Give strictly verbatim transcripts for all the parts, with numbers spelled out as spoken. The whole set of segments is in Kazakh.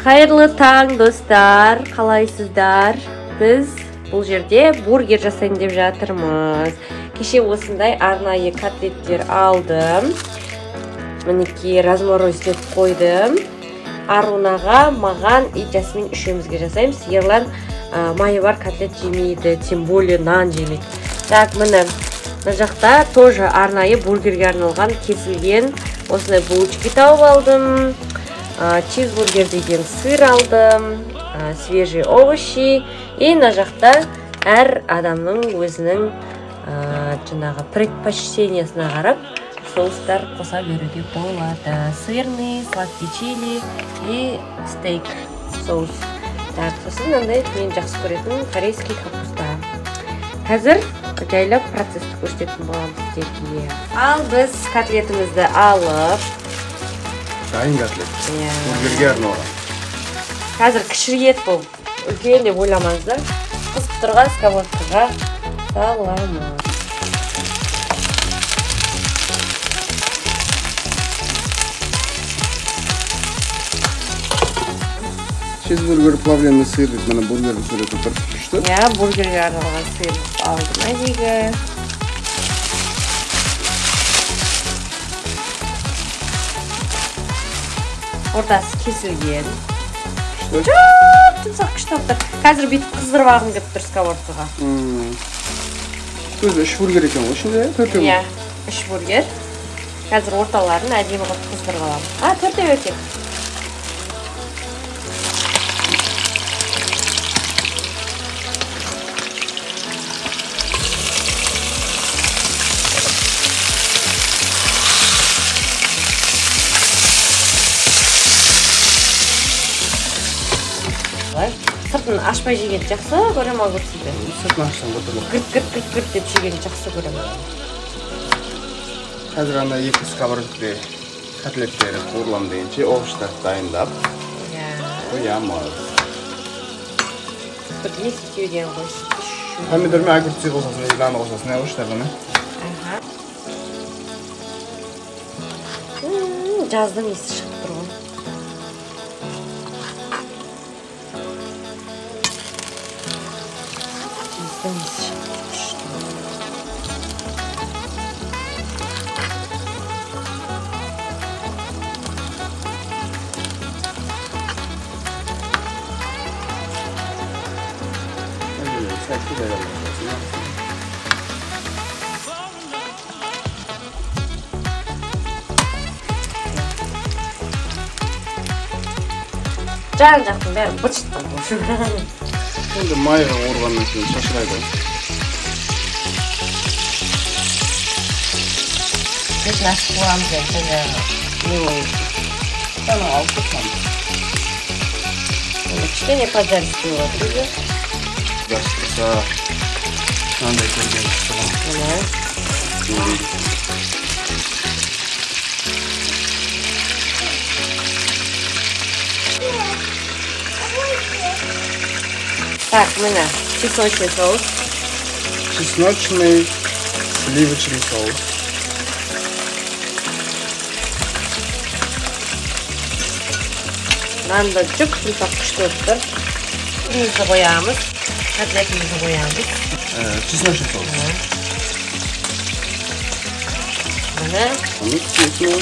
Хайырлы таң, достар. Қалайсыздар? Біз бұл жерде бургер жасайын деп жатырмыз. Кеше осындай арнайы котлеттер алдым. Мінекей разморозить қойдым. Арунаға, маған и Жасмин үшеумізге жасаймыз. Ерлан майы бар котлет жемейді, тем более нан жемейді. Так, міне мына жақта тоже арнайы бургерге арналған кесілген осындай булочки тауып алдым. Чизбургер деген сыр алдым, свежий овощи. И мына жақта әр адамның өзінің жаңағы предпочтениесіне қарап соустар қоса беруге болады. Сырный, сладкий чили и стейк соус. Так, сосын мынандай мен жақсы көретін корейский капуста. Қазір жайлап процессті көрсететін боламыз сіздерге. Ал біз котлетімізді алып, дайын котлет. Бургерге арналған. Қазір кішірейеді бұл. Үлкен деп ойламаңыздар. Қызып тұрған сковородкаға саламыз. Чизбургер плавленый сыр, mana бургер суретін тұрып күшті. Я, бургерге арналған сыр алдым әдегі. Ортасы кесілген. Жоқ, тұмсақ күшті отыр. Қазір бүйтіп қыздырып ағым кеп тұр сковородкаға. Көзі үш бургер екен ғой ішінде? Төртеу? Я, үш бургер. Қазір орталарын әдемі қылып қыздырып аламын. А, төртеу екен. Сыртын ашпай жеген жақсы көрем ау көрсейді. Сыртын ашсаң бұтылып. Гүрт-гүрт-гүрт деп жеген жақсы көрем. Қазір ана екі сковородкаға котлеттері қуырлам дейінше овощтарды дайындап қоямыз. Бір ескеуден қойсын. Помидор мен огурцы қосасың, иланы қосасың, овощтарына. Жаздың есі шығып тұр ғой. Жан жақтың бәрі бұршыттан болсын. Енді майға орғаннан кейін шашырайды. Бетін ашып қоямыз енді не ойын. Таны алып тұтамыз. Кішкене поджарский болады бізде. Жарыстырса, қандай көрген тұтығын. Так, мына чесночный соус. Чесночный сливочный соус. Нанда жүк жұмсақ күшті өттір. Үйімізді қоямыз. Котлетімізді қоямыз. Чесночный соус. Мына. Оны түсетін.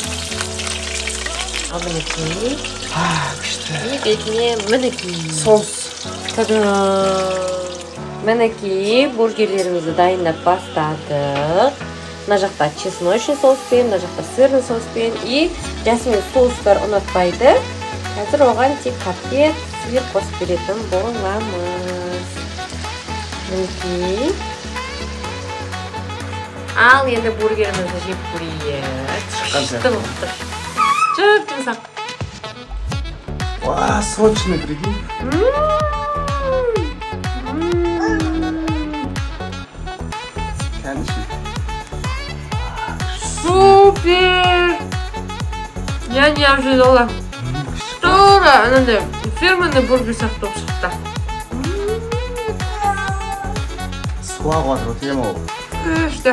Ал мінекей. Күшті. И бетіне мінекей. Соус. Мінекей бургерлерімізді дайындап бастадық. Мына жақта чесночный соуспен, мына жақта сырный соуспен и Жасмин соустар ұнатпайды. Қазір оған тек котлет, сыр қосып беретін боламыз. Мінекей. Ал енді бургерімізді жеп көрейік. Шықты мұқты. Жүк жұмсақ. Ва, сочный, прикинь. Супер! Я не ожидала. Тура, анандай фирменный бургер сияқты болып шықты. Суға қуатыр, өтем ол. Күшті.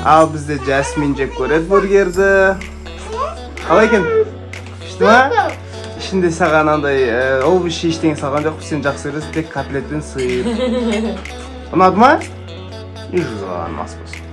Ал бізде Жасмин жеп көреді бургерді. Қалай екен? Күшті ма? Ішінде саған андай овощи ештеңе салған жоқ, сен жақсы көресің, тек котлет пен сиыр. Ұнады ма? И жүз алған мас болсын.